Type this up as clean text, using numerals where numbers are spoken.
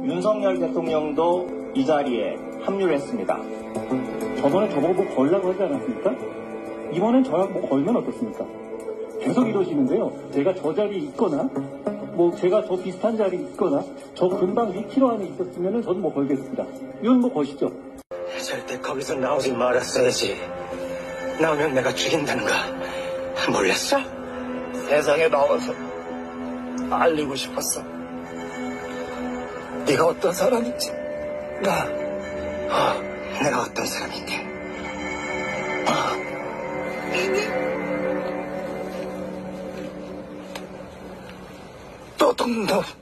윤석열 대통령도 이 자리에 합류를 했습니다. 저번에 저보고 뭐 걸라고 하지 않았습니까? 이번엔 저랑 뭐 걸면 어떻습니까? 계속 이러시는데요. 제가 저 자리에 있거나 뭐 제가 저 비슷한 자리에 있거나 저 금방 2km 안에 있었으면 저도 뭐 걸겠습니다. 이건 뭐 거시죠. 절대 거기서 나오지 말았어야지. 나오면 내가 죽인다는 거 몰랐어? 세상에 나와서 알리고 싶었어. 네가 어떤 사람인지. 내가 어떤 사람인데. 도둑놈.